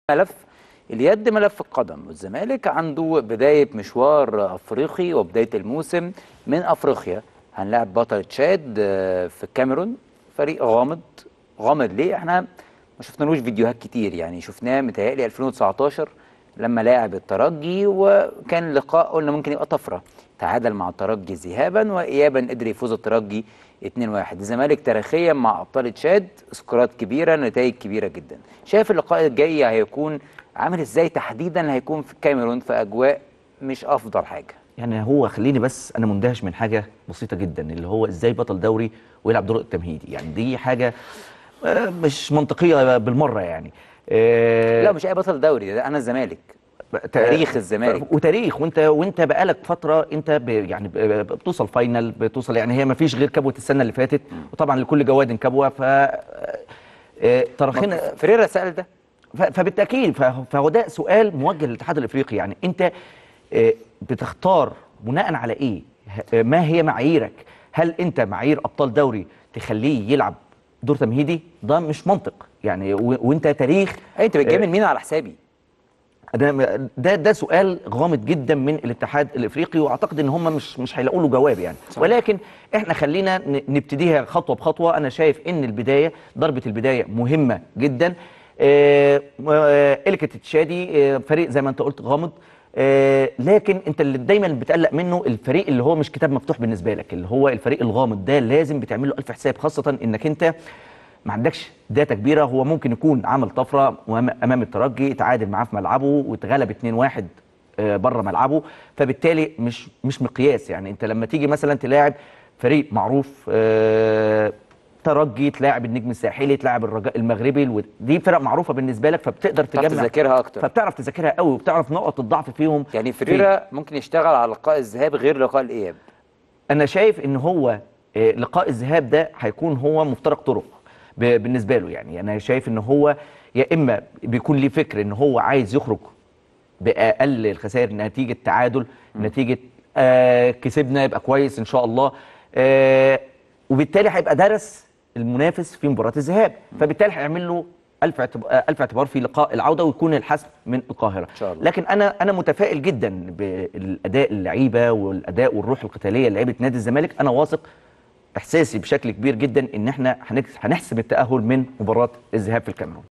ملف اليد ملف القدم، والزمالك عنده بداية مشوار أفريقي وبداية الموسم من أفريقيا. هنلاعب بطل تشاد في الكاميرون. فريق غامض. غامض ليه؟ احنا ما شفنالوش فيديوهات كتير، يعني شفناه متهيألي 2019 لما لاعب الترجي، وكان لقاء قلنا ممكن يبقى طفرة. تعادل مع الترجي ذهابا، وإيابا قدر يفوز الترجي 2-1. الزمالك تاريخيا مع أبطال تشاد سكورات كبيرة، نتائج كبيرة جدا. شايف اللقاء الجاي هيكون عامل ازاي تحديدا؟ هيكون في الكاميرون في أجواء مش أفضل حاجة. يعني هو خليني بس انا مندهش من حاجه بسيطه جدا، اللي هو ازاي بطل دوري ويلعب دور التمهيدي. يعني دي حاجه مش منطقيه بالمره يعني. لا، مش أي بطل دوري، ده أنا الزمالك، تاريخ الزمالك وتاريخ، وانت بقالك فتره انت يعني بتوصل فاينل، بتوصل، يعني هي ما فيش غير كبوه السنه اللي فاتت، وطبعا لكل جواد كبوه. ف تراخينا فريرا سأل ده. فبالتاكيد فهو ده سؤال موجه للاتحاد الافريقي. يعني انت بتختار بناء على ايه؟ ما هي معاييرك؟ هل انت معايير ابطال دوري تخليه يلعب دور تمهيدي؟ ده مش منطق يعني. وانت تاريخ. انت بتجامل مين على حسابي؟ ده سؤال غامض جدا من الاتحاد الافريقي، واعتقد ان هم مش هيلاقوا له جواب يعني. صحيح. ولكن احنا خلينا نبتديها خطوه بخطوه. انا شايف ان ضربه البدايه مهمه جدا. إليكا تشادي فريق زي ما انت قلت غامض، لكن انت اللي دايما بتقلق منه الفريق اللي هو مش كتاب مفتوح بالنسبه لك، اللي هو الفريق الغامض ده لازم بتعمل له الف حساب، خاصه انك انت ما عندكش داتا كبيره. هو ممكن يكون عمل طفره امام الترجي، اتعادل معاه في ملعبه واتغلب 2-1 بره ملعبه، فبالتالي مش مقياس. يعني انت لما تيجي مثلا تلاعب فريق معروف، ترجي، تلاعب النجم الساحلي، تلاعب الرجاء المغربي، دي فرق معروفه بالنسبه لك، فبتقدر تذاكرها اكتر، فبتعرف تذاكرها قوي، وبتعرف نقط الضعف فيهم. يعني فريرا ممكن يشتغل على لقاء الذهاب غير لقاء الاياب. انا شايف ان هو لقاء الذهاب ده هيكون هو مفترق طرق بالنسبه له. يعني انا شايف ان هو يا اما بيكون ليه فكر ان هو عايز يخرج باقل الخسائر، نتيجه تعادل، نتيجه كسبنا يبقى كويس ان شاء الله، وبالتالي هيبقى درس المنافس في مباراه الذهاب، فبالتالي هيعمل له ألف اعتبار في لقاء العوده، ويكون الحسم من القاهره ان شاء الله. لكن انا متفائل جدا بالاداء اللعيبه والاداء والروح القتاليه لعيبه نادي الزمالك. انا واثق احساسي بشكل كبير جدا ان احنا هنحسم التاهل من مباراه الذهاب في الكاميرون.